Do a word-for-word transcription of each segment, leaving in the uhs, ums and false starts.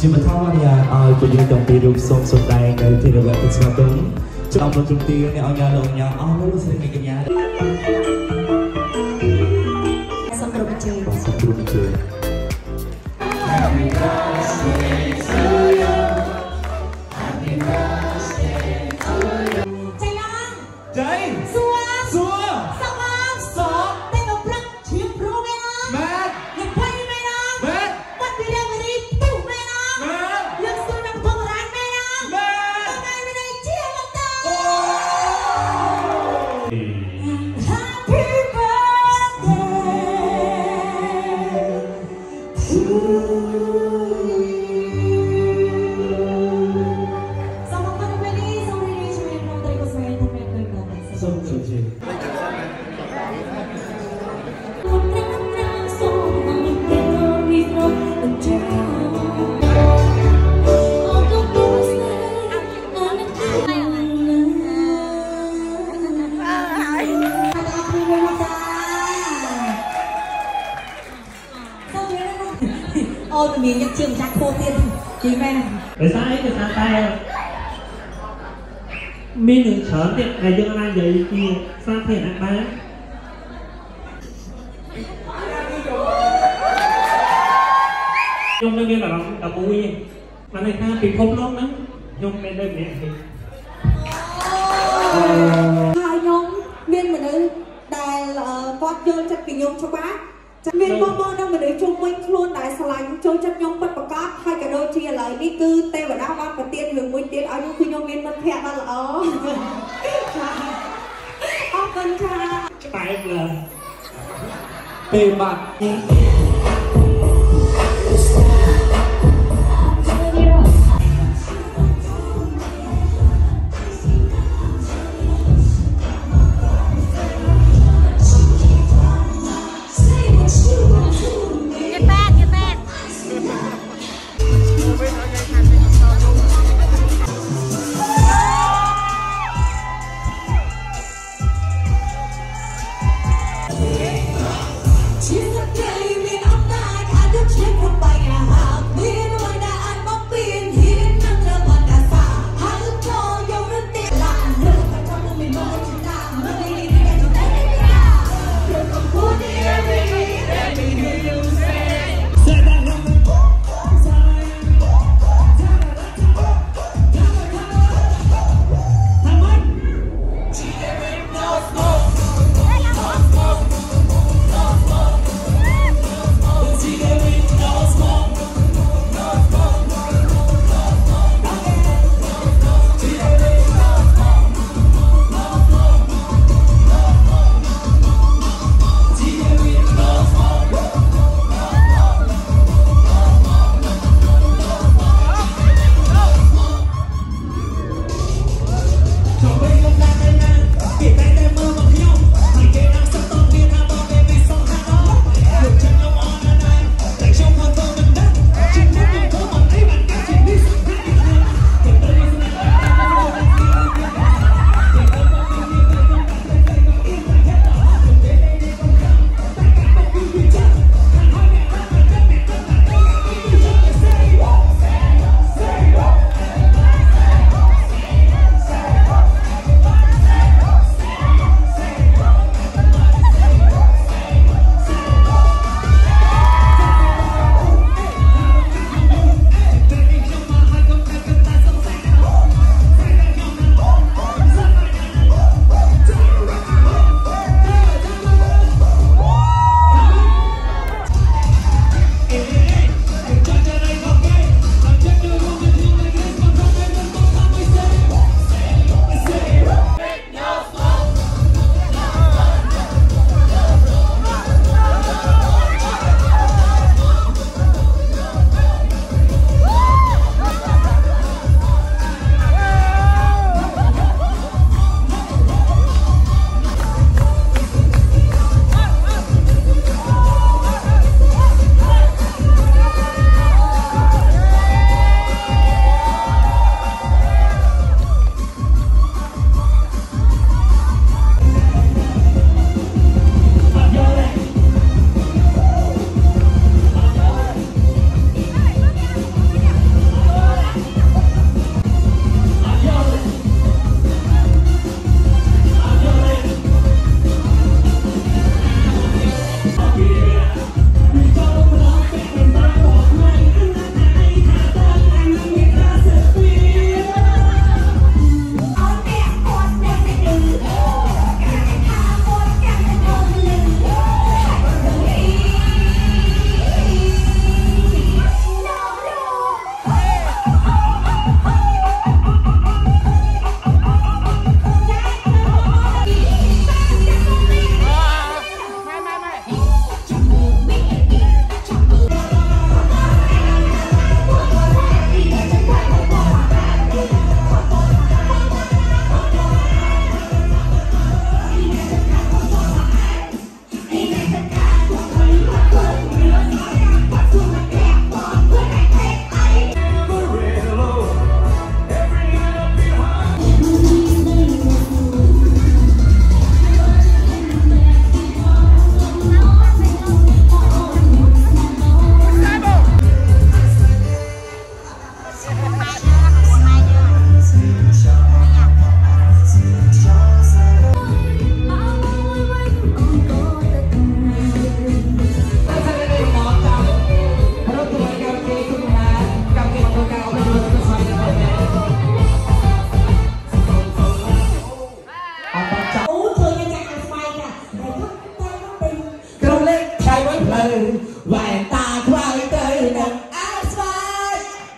chỉ mà thao anh nhà ai cũng như đồng tiền được sống sống đây nơi thì được gặp được sao đúng trong một trung tiền này ông nhà đồng nhà ông nó sẽ nghe cái nhà xong rồi mình chơi xong rồi mình chơi Happy birthday to you Happy birthday to you Chạy on Chạy Xua Xua Xong không Xong Tên một lần Chiếm rô mẹ nó Mẹ Nhật thay mẹ nó Mẹ Bắt đi đeo người đi Tủ mẹ nó Mẹ Lực xui nằm không ở anh mẹ nó Mẹ Hôm nay mẹ này chia một tao Happy birthday to you ôi tụi mình nhắc chưa chắc khô tiên chị mẹ tại sao ấy tại sao tay mi đừng chớn thì ngày dương anh vậy thì sao thể ăn bay nhung đây là lòng đập bụi mà này ta bị không lắm đó nhung đây đây mẹ thì hai nhóm miên mình ơi đài là quát vô chắc bị nhung cho bác miền bom bom đang mà để chung quanh luôn đại sài lạnh trôi chân nhung bất bạc cát hai cả đôi chia lại đi cư tê và đá bát và tiên hưởng nguyên tiên ở những khi nhung miền mất thẹn là ở ốc cân cha tại là bề mặt She's a baby.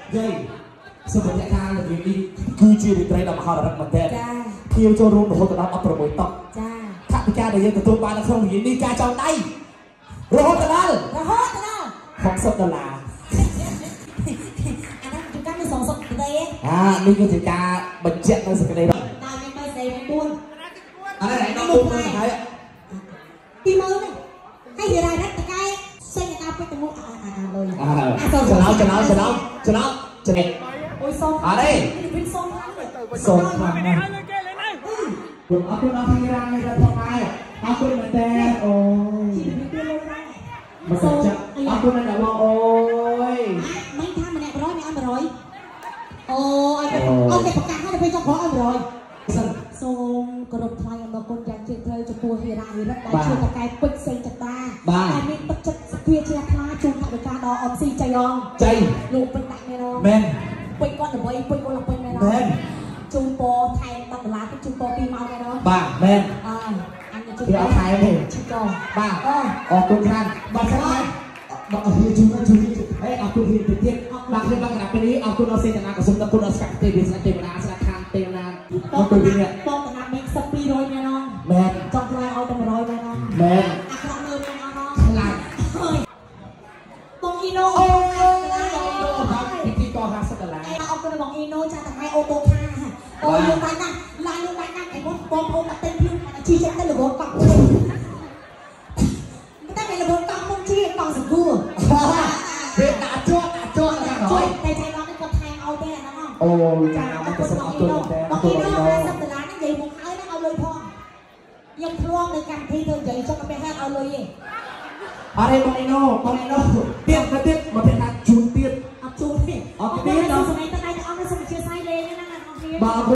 យាយសម្រាប់អ្នកការល្ងាចនេះគឺជារីត្រីដ៏មហោររឹកមែនទែនចាភ្ញៀវចូលរួមរហូតដល់អត់ប្រមូលតុកចាថវិកាដែលយើងទទួលបាននៅក្នុងល្ងាចនេះការចោលដៃរហូតដល់រហូតដល់ហកសិបដុល្លារអានោះជាការមានសងសុខទេអានេះគឺជាការបញ្ជាក់នៅសេចក្តីដល់មានបើស្អីមានបួនអរឯដល់បួនហើយពីមើលនេះហើយនិយាយរ៉ាតកែសេញដល់ពេកទៅមុខអាអាលុយច្រឡោច្រឡោច្រឡោច្រឡោច្រឡោអូយសុំអរេវិញសុំសុំខ្លាំងណាស់គុំអរគុណអរគុណរ៉ាយដល់ផងដែរអរគុណមែនតើអូយមកចាអរគុណដល់បងអូយមិនថាម្នាក់một trămម្នាក់một trămអូអរគុណអូគេប្រកាសឲ្យទៅពេលចុងក្រោយឲ្យmột trămសិនសូមគោរពថ្លែងអំណរគុណយ៉ាងជ្រាលជ្រៅចំពោះហេរ៉ាហេរិតដែលជួយតកែពេជ្រសេងចតាដែលមានទឹកចិត្តសភាជ្រះថ្លាជូនថវិកាដល់អមស៊ីចៃយ៉ងចៃលោកពេញដាក់មែនមែនពេញគាត់ដើម្បីពេញគាត់ឡើងពេញមែនមែនជូនពរថែមដុល្លារទៅជូនពរពីរម៉ោងមែនបាទមែនអើអញជូនថែមទេជូនចបាទអរគុណខ្លាំងបាទស្អាតបាទអរគុណជូនជូនហេអរគុណទៀតទៀតបាទខ្ញុំបាទកណ្ដាប់ពេលនេះអរគុណដល់សេនាក៏សូមអរគុណដល់ស្កាត់ទេវាស្កាត់ទេវតាស្កាត់ខាងទេវតាអរគុណពីនេះបងកណ្ដាប់នេះសិបពីររយមែនអងមែនចង់ខ្លាយឲ្យតែmột trămមែនអងមែនអាក្រក់មើលមែនអងខ្លាចហើយបងអ៊ីណូអូពីទីតห้าสิบដុល្លារអរគុណបងអ៊ីណូចាស់តែអូតូខាអូលោកបាញ់ណាឡាយលោកបាញ់ណាឯបងបងប្អូនមកទិញភ្លឺជីចេះទៅរវល់កក់តែមានរវល់កក់មុនជីកង់សង្គួរពេលដាក់ជាប់ដាក់ជាប់តែជួយតែចៃឡងនេះគាត់ថែមឲ្យទេអាហ្នឹងអូចាមកទៅសុំអរគុណតែអរគុណបងห้าสิบដុល្លារនេះនិយាយមកហើយហ្នឹងឲ្យលុយផងខ្ញុំធ្លាប់នៅកម្មវិធីធ្វើនិយាយចុះទៅពេលហេតុឲ្យលុយទេអរេបងអ៊ីណូបងអ៊ីណូទៀតទៅទៀតមកពេលថាជូនទៀតអត់ជូនទេអត់ទៀតដល់សម័យតើតែអង្គសូមអធិស្ឋានលេងហ្នឹងណាបង